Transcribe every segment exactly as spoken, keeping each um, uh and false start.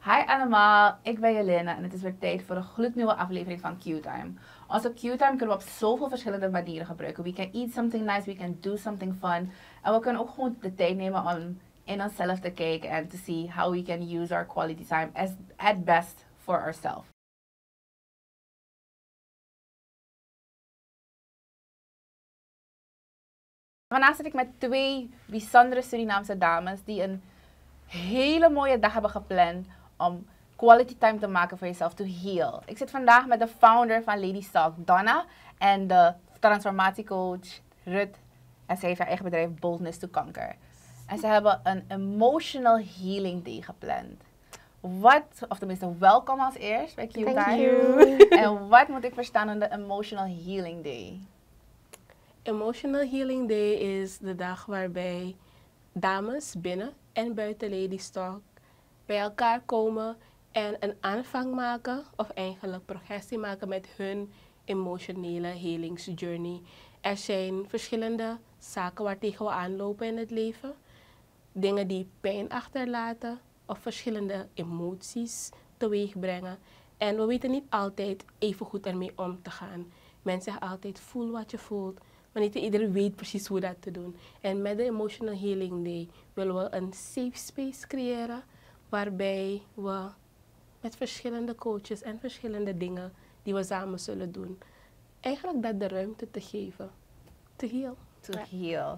Hi allemaal, ik ben Jelena en het is weer tijd voor een gloednieuwe aflevering van Q-Time. Onze Q-Time kunnen we op zoveel verschillende manieren gebruiken. We can eat something nice, we can do something fun. En we kunnen ook gewoon de tijd nemen om in onszelf te kijken en te see how we can use our quality time as, at best for ourselves. Vandaag zit ik met twee bijzondere Surinaamse dames die een hele mooie dag hebben gepland om quality time te maken voor jezelf, to heal. Ik zit vandaag met de founder van Lady Stock, Donna, en de transformatiecoach Ruth. En zij heeft haar eigen bedrijf Boldness to Conquer. En ze hebben een emotional healing day gepland. Wat, of tenminste, welkom als eerst bij Q-Time. Thank you. En wat moet ik verstaan onder de emotional healing day? Emotional Healing Day is de dag waarbij dames binnen en buiten Lady Stock bij elkaar komen en een aanvang maken, of eigenlijk progressie maken met hun emotionele healingsjourney. Er zijn verschillende zaken waar tegen we aanlopen in het leven, dingen die pijn achterlaten of verschillende emoties teweeg brengen. En we weten niet altijd even goed ermee om te gaan. Mensen zeggen altijd, voel wat je voelt. Maar niet iedereen weet precies hoe dat te doen. En met de Emotional Healing Day willen we een safe space creëren waarbij we met verschillende coaches en verschillende dingen die we samen zullen doen, eigenlijk dat de ruimte te geven. To heal. To Ja. heal.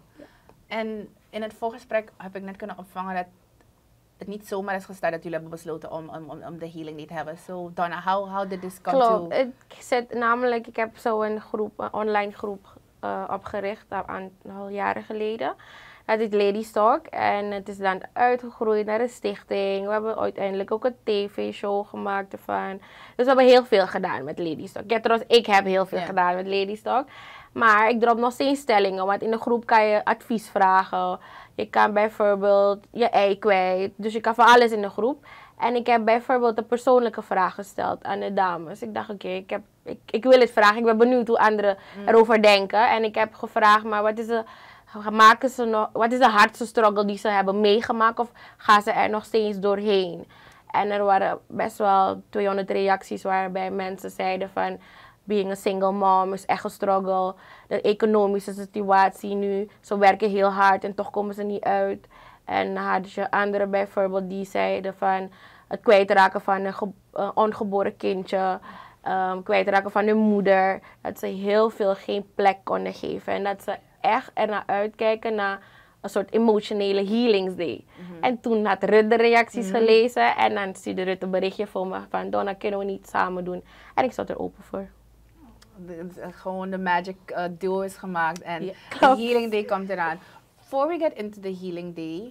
En in het voorgesprek heb ik net kunnen opvangen dat het niet zomaar is gestaan dat jullie hebben besloten om, om, om, om de healing day te hebben. So Donna, how, how did this come Klopt. to? Ik zit namelijk, ik heb zo een groep, een online groep uh, opgericht een aantal jaren geleden. Dat is Lady Stock en het is dan uitgegroeid naar een stichting. We hebben uiteindelijk ook een tv-show gemaakt ervan. Dus we hebben heel veel gedaan met Lady Stock. Ja, trouwens, ik heb heel veel Ja. gedaan met Lady Stock. Maar ik drop nog steeds stellingen, want in de groep kan je advies vragen. Je kan bijvoorbeeld je ei kwijt. Dus je kan van alles in de groep. En ik heb bijvoorbeeld een persoonlijke vraag gesteld aan de dames. Ik dacht, oké, okay, ik, heb, ik, ik wil het vragen. Ik ben benieuwd hoe anderen mm. erover denken. En ik heb gevraagd, maar wat is de, maken ze nog, wat is de hardste struggle die ze hebben meegemaakt? Of gaan ze er nog steeds doorheen? En er waren best wel tweehonderd reacties waarbij mensen zeiden van, being a single mom is echt een struggle. De economische situatie nu, ze werken heel hard en toch komen ze niet uit. En dan had je anderen bijvoorbeeld die zeiden van het kwijtraken van een ge- uh, ongeboren kindje, um, kwijtraken van hun moeder. Dat ze heel veel geen plek konden geven. En dat ze echt ernaar uitkijken naar een soort emotionele healingsday. Mm-hmm. En toen had Ruth de reacties mm-hmm. gelezen en dan stuurde Ruth een berichtje voor me van Donna, kunnen we niet samen doen? En ik zat er open voor. De, de, gewoon de magic uh, duo is gemaakt en Ja, de healing day komt eraan. Before we get into the healing day,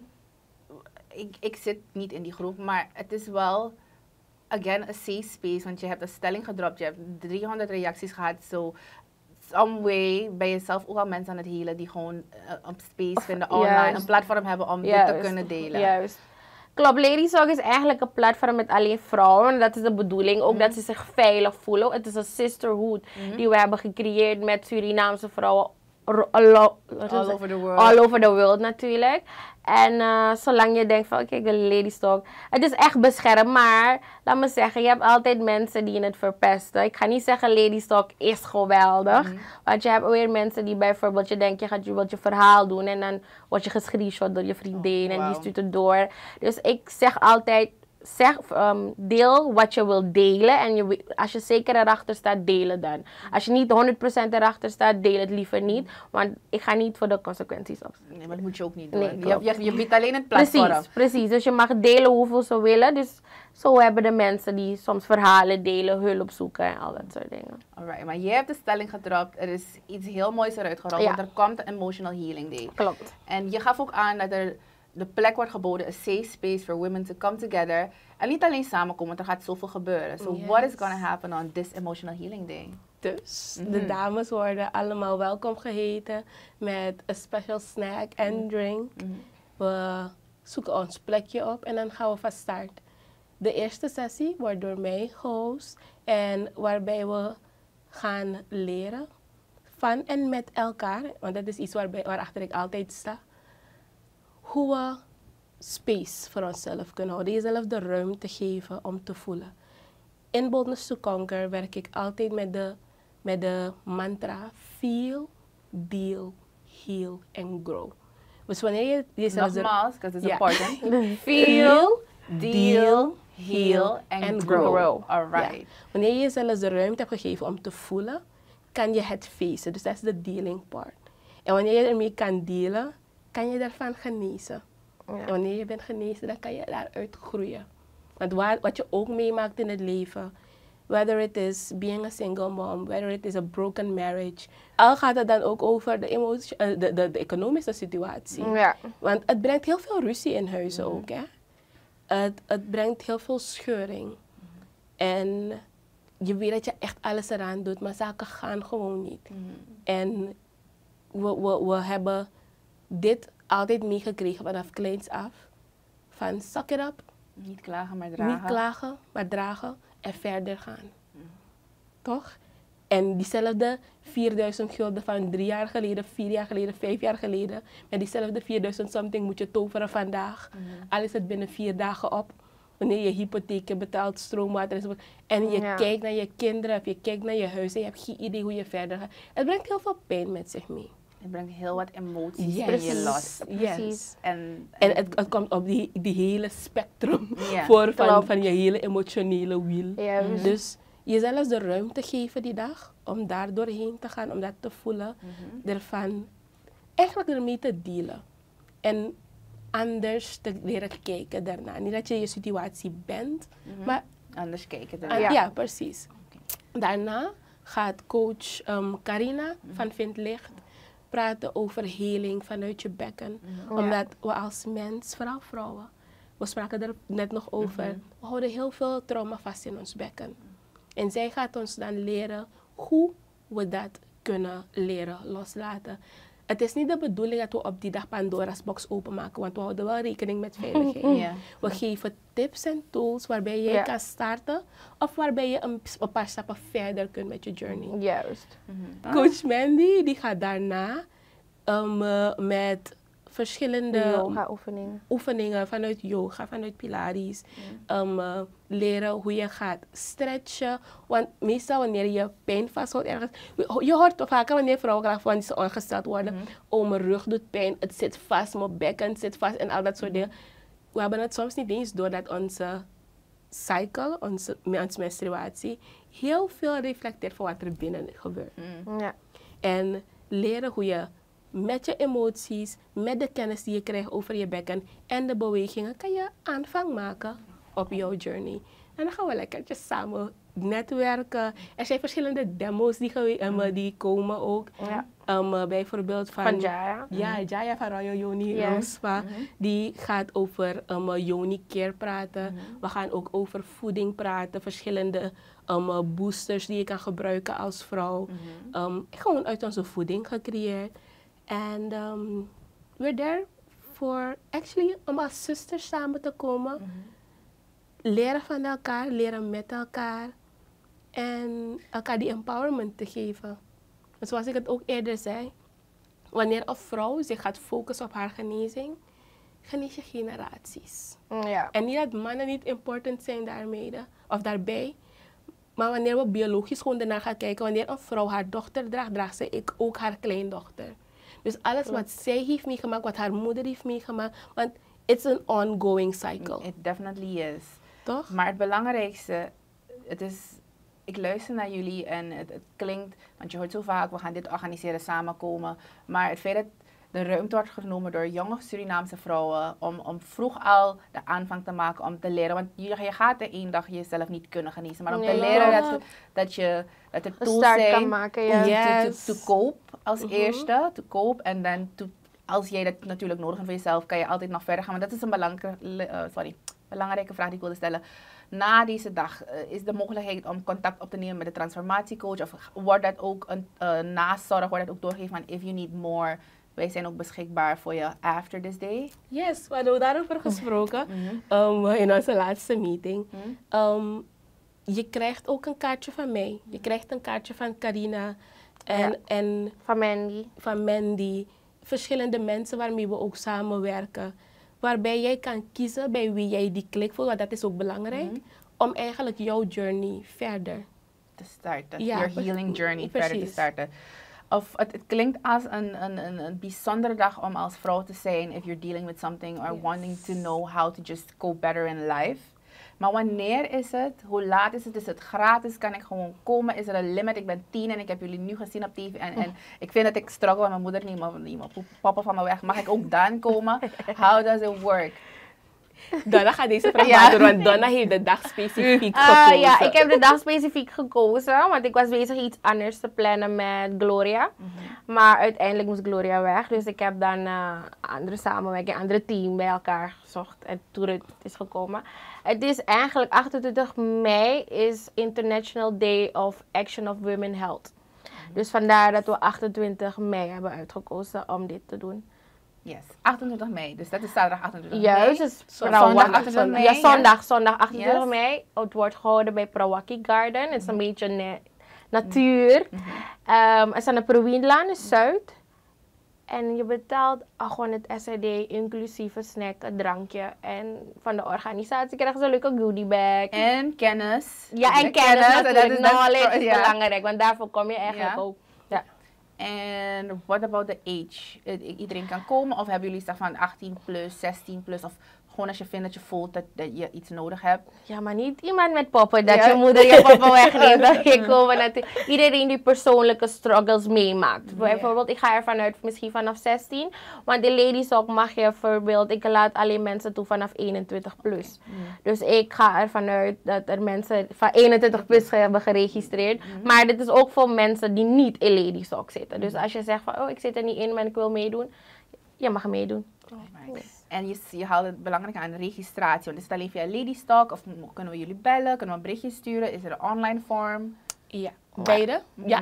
ik, ik zit niet in die groep, maar het is wel, again, a safe space, want je hebt een stelling gedropt, je hebt driehonderd reacties gehad, so some way bij jezelf ook al mensen aan het healen die gewoon uh, een space vinden online, juist. een platform hebben om Juist. dit te kunnen delen. Juist. Klopt, Lady Stock is eigenlijk een platform met alleen vrouwen. Dat is de bedoeling. Ook mm. dat ze zich veilig voelen. Het is een sisterhood mm. die we hebben gecreëerd met Surinaamse vrouwen all, all over the world. All over the world natuurlijk. En uh, zolang je denkt van oké, okay, ik wil Lady Stock. Het is echt beschermd, maar laat me zeggen, je hebt altijd mensen die het verpesten. Ik ga niet zeggen Lady Stock is geweldig. Mm. Want je hebt weer mensen die bijvoorbeeld, je denkt je gaat je, wilt je verhaal doen en dan word je gescreenshot door je vriendin oh, wow. en die stuurt het door. Dus ik zeg altijd, zeg, um, deel wat je wilt delen en je, als je zeker erachter staat, deel het dan. Als je niet honderd procent erachter staat, deel het liever niet, want ik ga niet voor de consequenties op. Nee, maar dat moet je ook niet doen. Nee, je, je, je biedt alleen het platform. Precies, precies. Dus je mag delen hoeveel ze willen. Dus zo hebben de mensen die soms verhalen delen, hulp zoeken en al dat soort dingen. Alright, maar jij hebt de stelling gedropt. Er is iets heel moois eruit gerold, ja. want er komt een Emotional Healing Day. Klopt. En je gaf ook aan dat er de plek wordt geboden, a safe space for women to come together. En niet alleen samenkomen, want er gaat zoveel gebeuren. So yes. what is going to happen on this Emotional Healing Day? Dus mm-hmm. de dames worden allemaal welkom geheten met een special snack en mm-hmm. drink. Mm-hmm. We zoeken ons plekje op en dan gaan we van start. De eerste sessie wordt door mij gehost en waarbij we gaan leren van en met elkaar, want dat is iets waarbij, waarachter ik altijd sta, hoe we space voor onszelf kunnen houden. Jezelf de ruimte geven om te voelen. In Boldness to Conquer werk ik altijd met de, met de mantra feel, deal, heal and grow. Dus wanneer je jezelf... Nogmaals, because it's Ja. important. Feel, deal, heal and, and grow. grow. Alright. Ja. Wanneer je jezelf de ruimte hebt gegeven om te voelen, kan je het facen. Dus dat is de dealing part. En wanneer je ermee kan dealen, kan je daarvan genezen. Ja. En wanneer je bent genezen, dan kan je daaruit groeien. Want waar, wat je ook meemaakt in het leven, whether it is being a single mom, whether it is a broken marriage, al gaat het dan ook over de, emotie, uh, de, de, de economische situatie. Ja. Want het brengt heel veel ruzie in huizen ook, hè. Het, het brengt heel veel scheuring. En je weet dat je echt alles eraan doet, maar zaken gaan gewoon niet. En we, we, we hebben dit altijd meegekregen vanaf kleins af. Van suck it up, Niet klagen, maar dragen. niet klagen, maar dragen en verder gaan. Toch? En diezelfde vierduizend gulden van drie jaar geleden, vier jaar geleden, vijf jaar geleden. Met diezelfde vierduizend something moet je toveren vandaag. Al is het binnen vier dagen op. Wanneer je hypotheken betaalt, stroomwater enzovoort. En je Ja. kijkt naar je kinderen of je kijkt naar je huis en je hebt geen idee hoe je verder gaat. Het brengt heel veel pijn met zich mee. Het brengt heel wat emoties Yes. in je los. Yes. Precies. En, En het, het komt op die, die hele spectrum Ja, voor van, klopt. van je hele emotionele wiel. Juist. Dus jezelf de ruimte geven die dag om daar doorheen te gaan, om dat te voelen, ervan eigenlijk ermee te dealen. En anders te leren kijken daarna. Niet dat je je situatie bent, maar anders kijken. ah, ernaar. ja. precies. Daarna gaat coach ehm, Carina van Vind Licht praten over heling vanuit je bekken. Omdat we als mens, vooral vrouwen, we spraken er net nog over, we houden heel veel trauma vast in ons bekken. En zij gaat ons dan leren hoe we dat kunnen leren loslaten. Het is niet de bedoeling dat we op die dag Pandora's box openmaken, want we houden wel rekening met veiligheid. Ja. We geven tips en tools waarbij jij Ja. kan starten of waarbij je een, een paar stappen verder kunt met je journey. Juist. Coach Mandy die gaat daarna um, uh, met verschillende Yoga oefeningen. oefeningen vanuit yoga, vanuit Pilates, um, uh, leren hoe je gaat stretchen. Want meestal wanneer je pijn vasthoudt ergens, je hoort toch vaker wanneer vrouwen graag van ze ongesteld worden, oh mijn rug doet pijn, het zit vast, mijn bekken zit vast en al dat soort dingen. We hebben het soms niet eens door dat onze cycle, onze, onze menstruatie, heel veel reflecteert van wat er binnen gebeurt. Ja. En leren hoe je met je emoties, met de kennis die je krijgt over je bekken en de bewegingen, kan je aanvang maken op jouw journey. En dan gaan we lekkertjes samen netwerken. Er zijn verschillende demos die, gewe- um, die komen ook. Ja. Um, uh, bijvoorbeeld van... Van Jaya. Ja, Jaya van Royal Yoni Ja. Roosva. Die gaat over um, uh, Yoni Care praten. We gaan ook over voeding praten. Verschillende um, uh, boosters die je kan gebruiken als vrouw. Um, gewoon uit onze voeding gecreëerd. En um, we're there for actually om als zusters samen te komen. Leren van elkaar, leren met elkaar. En elkaar die empowerment te geven. En zoals ik het ook eerder zei, wanneer een vrouw zich gaat focussen op haar genezing, genees je generaties. Ja. En niet dat mannen niet important zijn daarmee, of daarbij. Maar wanneer we biologisch gewoon ernaar gaan kijken, wanneer een vrouw haar dochter draagt, draagt zij ik ook haar kleindochter. Dus alles wat zij heeft meegemaakt, wat haar moeder heeft meegemaakt, want it's an ongoing cycle. It definitely is. Toch? Maar het belangrijkste, het is, ik luister naar jullie en het, het klinkt, want je hoort zo vaak, we gaan dit organiseren, samenkomen. Maar het feit dat de ruimte wordt genomen door jonge Surinaamse vrouwen om, om vroeg al de aanvang te maken om te leren. Want je, je gaat er één dag jezelf niet kunnen genezen, maar om te Nee. leren dat, je, dat, je, dat er Een tools start zijn kan maken, ja. Ja. to, Yes. to, to cope als eerste, to cope en dan to, als jij dat natuurlijk nodig hebt voor jezelf, kan je altijd nog verder gaan. Maar dat is een belangrijke, uh, sorry, belangrijke vraag die ik wilde stellen. Na deze dag, uh, is de mogelijkheid om contact op te nemen met de transformatiecoach of wordt dat ook een uh, nazorg, wordt dat ook doorgegeven van if you need more, wij zijn ook beschikbaar voor je after this day? Yes, we hadden daarover gesproken um, in onze laatste meeting. Um, je krijgt ook een kaartje van mij. Je krijgt een kaartje van Carina en, Ja. en Van Mandy. van Mandy. Verschillende mensen waarmee we ook samenwerken. waarbij jij kan kiezen bij wie jij die klik voelt, want dat is ook belangrijk, Mhm. om eigenlijk jouw journey verder te starten. Ja, Your pre- healing journey verder te precies. starten. Of het, het klinkt als een, een, een, een bijzondere dag om als vrouw te zijn if you're dealing with something or Yes. wanting to know how to just go better in life. Maar wanneer is het? Hoe laat is het? Is het gratis? Kan ik gewoon komen? Is er een limit? Ik ben tien en ik heb jullie nu gezien op T V. En, en ik vind dat ik struggle en mijn moeder niet meer, niet meer papa van me weg. Mag ik ook dan komen? How does it work? Donna gaat deze vraag Ja. beantwoorden, want Donna heeft de dag specifiek Ah, gekozen. ja, ik heb de dag specifiek gekozen, want ik was bezig iets anders te plannen met Gloria. Maar uiteindelijk moest Gloria weg, dus ik heb dan uh, andere samenwerking, andere team bij elkaar gezocht en toen het is gekomen. Het is eigenlijk achtentwintig mei is International Day of Action of Women Health. Dus vandaar dat we achtentwintig mei hebben uitgekozen om dit te doen. Yes, achtentwintig mei. Dus dat is zaterdag achtentwintig Juist, mei. dus Zondag Prawak- achtentwintig mei. Ja, zondag, zondag achtentwintig Yes. mei. Het wordt gehouden bij Prawaki Garden. Het is een beetje ne- natuur. Ehm, het is aan de Prowienlaan in Zuid. En je betaalt achthonderd S R D inclusief een snack, een drankje. En van de organisatie krijg je een leuke goodie bag. En kennis. Ja, en De kennis dat natuurlijk. is- dat is- Knowledge is ja. belangrijk, want daarvoor kom je eigenlijk Ja. ook. Ja. En what about the age? I- i- Iedereen kan komen of hebben jullie zeg van achttien plus, zestien plus of gewoon als je vindt dat je voelt dat, dat je iets nodig hebt? Ja, maar niet iemand met poppen, dat Ja. je moeder je poppen wegneemt. Dat je komen natuurlijk. Iedereen die persoonlijke struggles meemaakt. Bijvoorbeeld, ik ga ervan uit, misschien vanaf zestien. Want in Ladies Talk mag je bijvoorbeeld, ik laat alleen mensen toe vanaf eenentwintig plus. Dus ik ga ervan uit dat er mensen van eenentwintig plus hebben geregistreerd. Maar dit is ook voor mensen die niet in Ladies Talk zitten. Dus als je zegt van, oh ik zit er niet in, maar ik wil meedoen. Je mag meedoen. Right. En je, je haalt het belangrijk aan registratie. Want is het alleen via Lady Stock of mo- kunnen we jullie bellen? Kunnen we een berichtje sturen? Is er een online vorm? Ja, beide. Ja.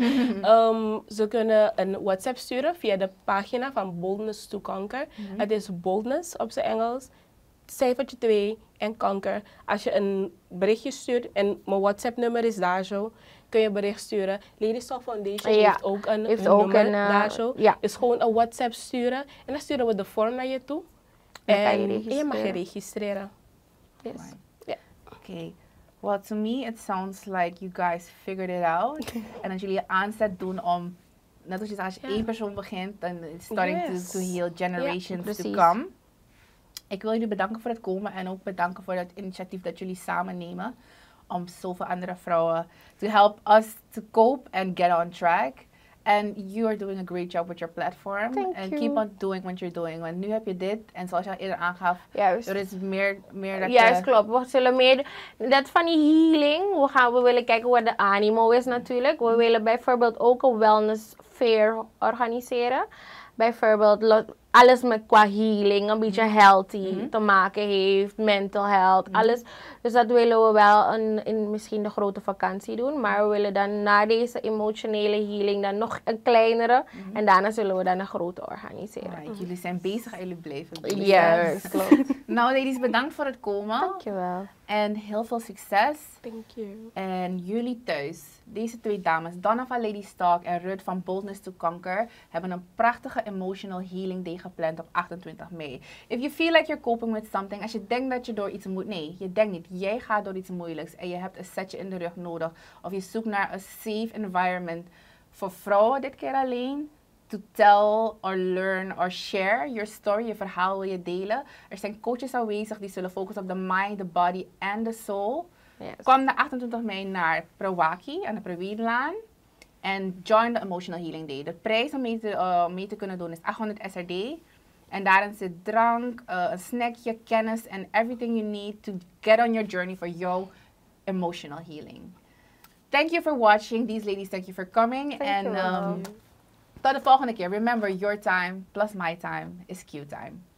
Ehm, ze kunnen een WhatsApp sturen via de pagina van Boldness to Conquer. Het is Boldness op zijn Engels, cijfertje twee en Conquer. Als je een berichtje stuurt, en mijn WhatsApp nummer is daar zo, kun je een bericht sturen. Ladies Talk Foundation Ja, heeft ook een, heeft een ook nummer een, uh, daar zo. ja. Dus gewoon een WhatsApp sturen en dan sturen we de vorm naar je toe. Dan kan je En je registreren. mag je registreren. Yes. Right. Ja. Okay. Well, to me it sounds like you guys figured it out. En dat jullie je aanzet doen om, net als je zegt, als je Ja. één persoon begint, dan it's starting Yes. to, to heal generations to precies. come. Ik wil jullie bedanken voor het komen en ook bedanken voor het initiatief dat jullie samen nemen om zoveel andere vrouwen to help us to cope and get on track. And you are doing a great job with your platform. Thank and you. keep on doing what you're doing. Want nu heb je dit en zoals je al eerder aangaf, Juist. er is meer, meer dat Juist, je- klopt. We zullen meer, dat van die healing, we, gaan, we willen kijken wat de animo is natuurlijk. We willen bijvoorbeeld ook een wellness fair organiseren. Bijvoorbeeld lo- alles met qua healing, een beetje healthy te maken heeft, mental health, alles. Dus dat willen we wel in, in misschien de grote vakantie doen. Maar we willen dan na deze emotionele healing dan nog een kleinere. En daarna zullen we dan een grote organiseren. Alright, jullie zijn bezig en jullie blijven bezig. Juist, klopt. Nou ladies, bedankt voor het komen. Dankjewel. En heel veel succes. Thank you. En jullie thuis, deze twee dames, Donna van Lady Stock en Ruth van Boldness to Conquer, hebben een prachtige emotional healing day gepland op achtentwintig mei. If you feel like you're coping with something, als je denkt dat je door iets moet, nee, je denkt niet. Jij gaat door iets moeilijks en je hebt een setje in de rug nodig. Of je zoekt naar een safe environment voor vrouwen dit keer alleen. To tell or learn or share your story, je verhaal wil je delen. Er zijn coaches aanwezig die zullen focussen op de mind, the body en the soul. Yes. Kom de achtentwintig mei naar Prawaki aan de Prowienlaan en join the Emotional Healing Day. De prijs om mee te, uh, mee te kunnen doen is achthonderd S R D. En daarin zit drank, uh, een snackje, kennis en everything you need to get on your journey for your emotional healing. Thank you for watching. These ladies, thank you for coming. Thank and you. um, tot de volgende keer. Remember, your time plus my time is Q time.